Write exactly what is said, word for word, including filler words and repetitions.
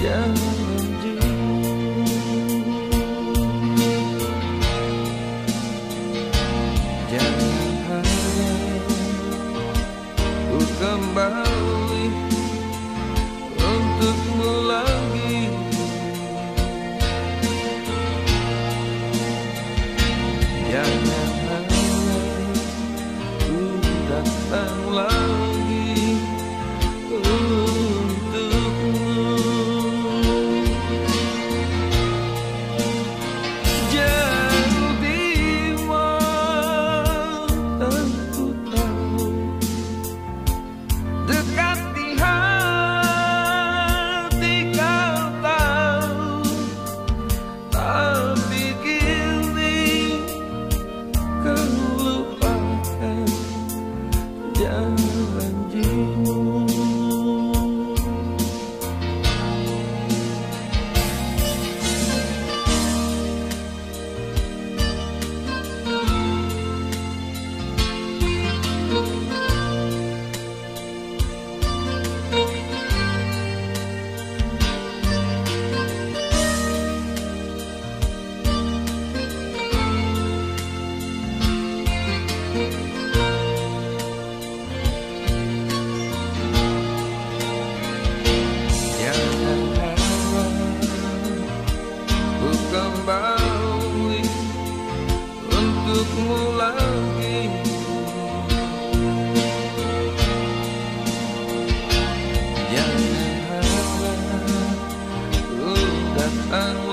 janji. Jangan harap ku kembali untukmu lagi. Jangan harap ku datang lagi untukmu. Jauh di mata ku tahu, dekat di hati kau tahu, tapi kini kau lupakan janjimu. Jangan harap ku kembali untukmu lagi. Jangan harap ku datang